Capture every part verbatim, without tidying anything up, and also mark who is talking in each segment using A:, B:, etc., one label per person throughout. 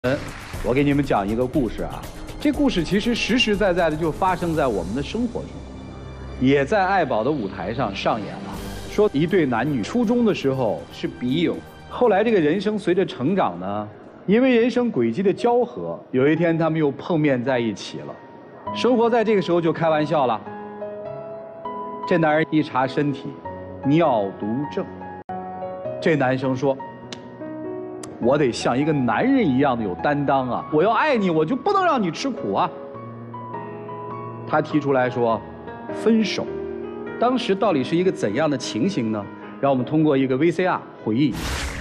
A: 嗯，我给你们讲一个故事啊，这故事其实实实在在的就发生在我们的生活中，也在爱宝的舞台上上演了。说一对男女初中的时候是笔友，后来这个人生随着成长呢，因为人生轨迹的交合，有一天他们又碰面在一起了。生活在这个时候就开玩笑了。这男人一查身体，尿毒症。这男生说，我得像一个男人一样的有担当啊！我要爱你，我就不能让你吃苦啊！他提出来说，分手。当时到底是一个怎样的情形呢？让我们通过一个 V C R 回忆一下。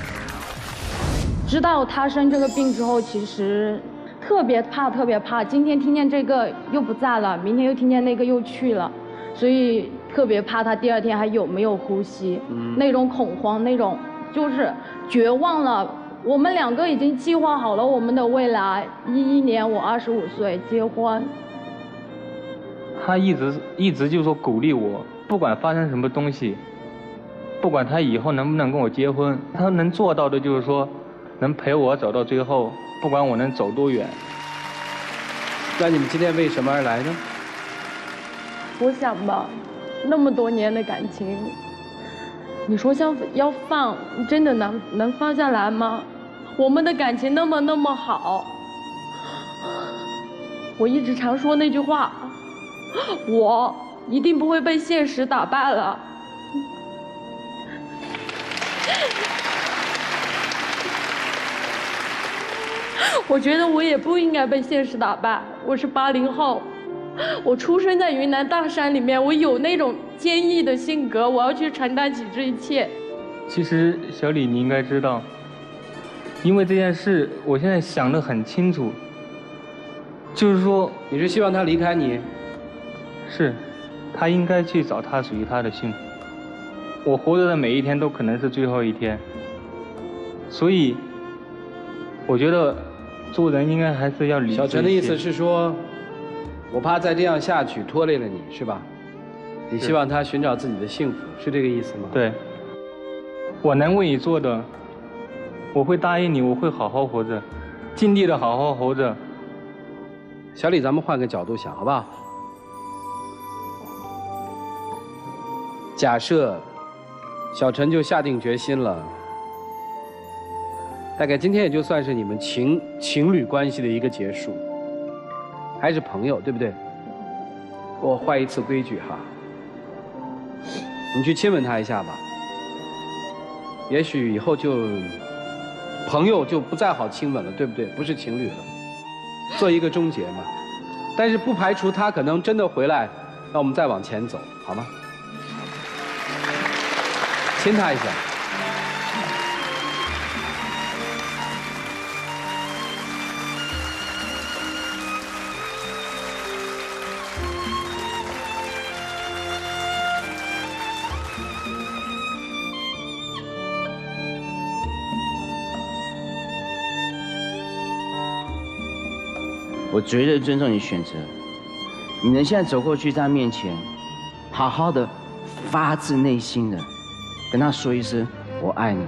B: 知道他生这个病之后，其实特别怕，特别怕。今天听见这个又不在了，明天又听见那个又去了，所以特别怕他第二天还有没有呼吸，嗯、那种恐慌，那种就是绝望了。我们两个已经计划好了我们的未来，一一年我二十五岁结婚。
C: 他一直一直就说鼓励我，不管发生什么东西，不管他以后能不能跟我结婚，他能做到的就是说，能陪我走到最后，不管我能走多远。
D: 那你们今天为什么而来呢？
B: 我想吧，那么多年的感情，你说像要放，真的能能放下来吗？我们的感情那么那么好，我一直常说那句话，我一定不会被现实打败了。我觉得我也不应该被现实打败。我是八零后，我出生在云南大山里面，我有那种坚毅的性格，我要去承担起这一切。
C: 其实小李，你应该知道，因为这件事，我现在想得很清楚，就是说，
D: 你是希望他离开你？
C: 是，他应该去找他属于他的幸福。我活着的每一天都可能是最后一天，所以，我觉得做人应该还是要理智一些。
D: 小陈的意思是说，我怕再这样下去拖累了你，是吧？你希望他寻找自己的幸福，是这个意思吗？
C: 对。我能为你做的，我会答应你，我会好好活着，尽力的好好活着。
D: 小李，咱们换个角度想，好不好？假设小陈就下定决心了，大概今天也就算是你们情情侣关系的一个结束，还是朋友，对不对？我坏一次规矩哈，你去亲吻他一下吧。也许以后就朋友就不再好亲吻了，对不对？不是情侣了，做一个终结嘛。但是不排除他可能真的回来，让我们再往前走，好吗？亲他一下。
E: 我绝对尊重你选择。你能现在走过去在他面前，好好的、发自内心的跟他说一声“我爱你”。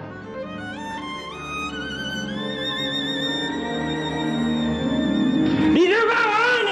E: 你知道我爱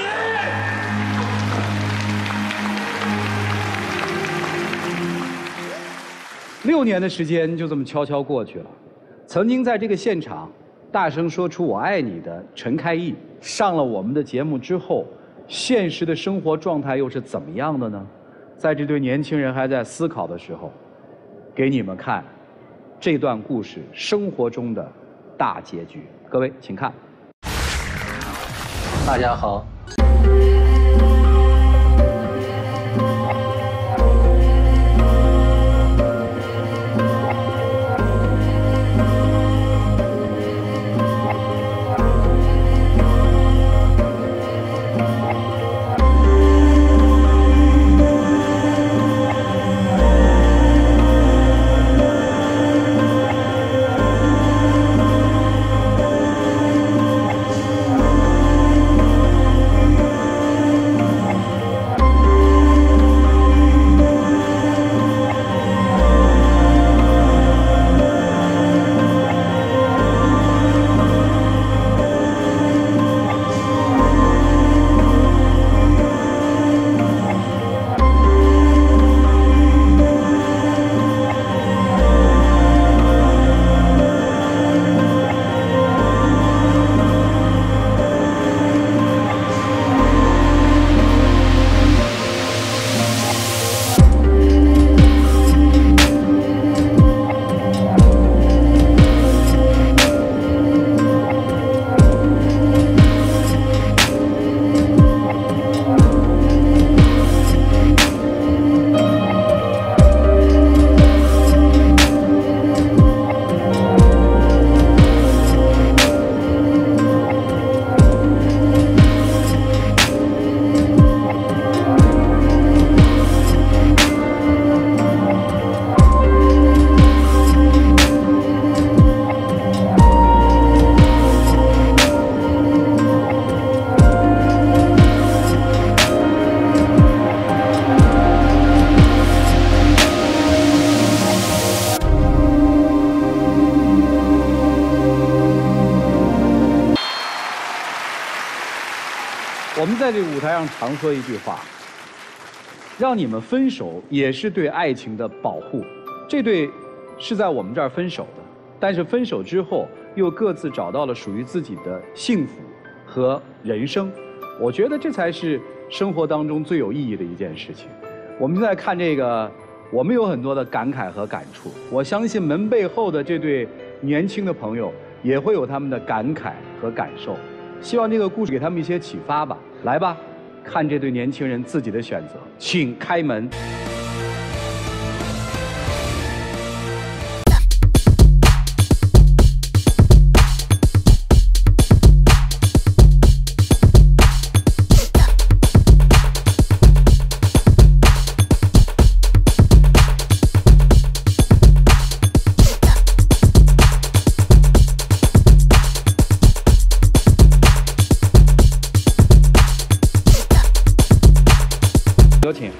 A: 你。六年的时间就这么悄悄过去了。曾经在这个现场大声说出“我爱你”的陈开义，上了我们的节目之后，现实的生活状态又是怎么样的呢？在这对年轻人还在思考的时候，给你们看这段故事生活中的大结局。各位，请看。
C: 大家好。
A: 我们在这个舞台上常说一句话：让你们分手也是对爱情的保护。这对是在我们这儿分手的，但是分手之后又各自找到了属于自己的幸福和人生。我觉得这才是生活当中最有意义的一件事情。我们现在看这个，我们有很多的感慨和感触。我相信门背后的这对年轻的朋友也会有他们的感慨和感受。希望这个故事给他们一些启发吧。来吧，看这对年轻人自己的选择，请开门。有请。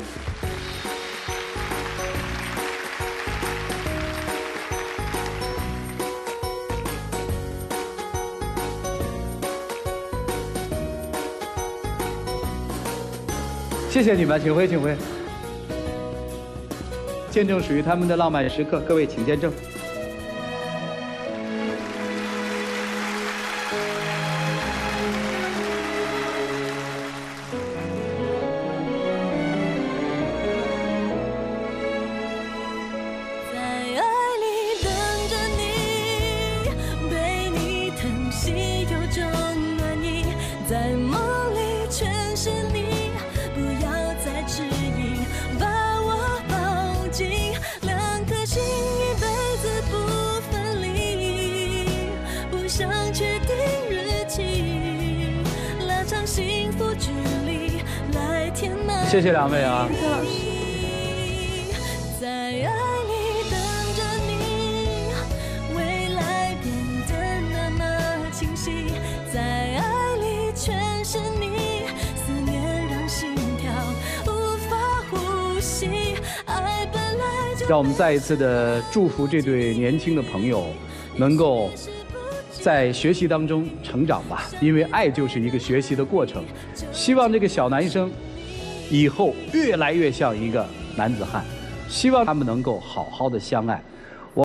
A: 谢谢你们，请回，请回。见证属于他们的浪漫时刻，各位请见证。
F: 在梦里全是你，不要再迟疑，把我抱紧，两颗心一辈子不分离，不想确定日期，拉长幸福距离，来填满。
A: 谢谢两位啊。
B: 谢谢老师。
F: 在爱里等着你，未来变得那么清晰，在爱全是你，思念让心跳无法呼吸，爱本来就。
A: 让我们再一次的祝福这对年轻的朋友，能够在学习当中成长吧，因为爱就是一个学习的过程。希望这个小男生以后越来越像一个男子汉，希望他们能够好好的相爱。